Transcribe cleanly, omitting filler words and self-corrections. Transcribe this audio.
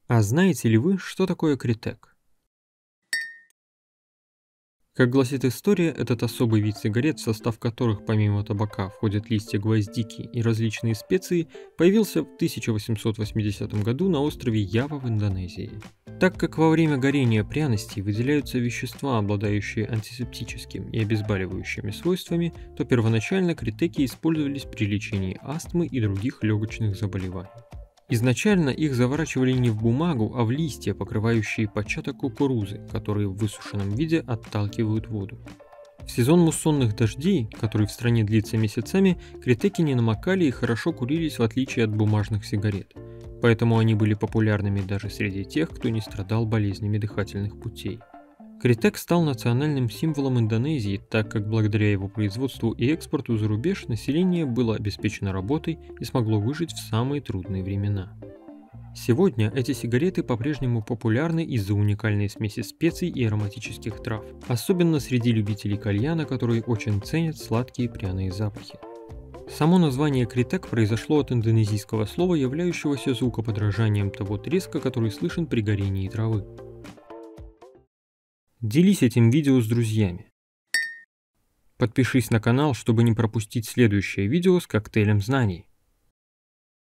А знаете ли вы, что такое критек? Как гласит история, этот особый вид сигарет, в состав которых помимо табака входят листья гвоздики и различные специи, появился в 1880 году на острове Ява в Индонезии. Так как во время горения пряностей выделяются вещества, обладающие антисептическими и обезболивающими свойствами, то первоначально критеки использовались при лечении астмы и других легочных заболеваний. Изначально их заворачивали не в бумагу, а в листья, покрывающие початок кукурузы, которые в высушенном виде отталкивают воду. В сезон муссонных дождей, который в стране длится месяцами, критеки не намокали и хорошо курились в отличие от бумажных сигарет. Поэтому они были популярными даже среди тех, кто не страдал болезнями дыхательных путей. Критек стал национальным символом Индонезии, так как благодаря его производству и экспорту за рубеж население было обеспечено работой и смогло выжить в самые трудные времена. Сегодня эти сигареты по-прежнему популярны из-за уникальной смеси специй и ароматических трав, особенно среди любителей кальяна, которые очень ценят сладкие пряные запахи. Само название критек произошло от индонезийского слова, являющегося звукоподражанием того треска, который слышен при горении травы. Делись этим видео с друзьями. Подпишись на канал, чтобы не пропустить следующее видео с коктейлем знаний.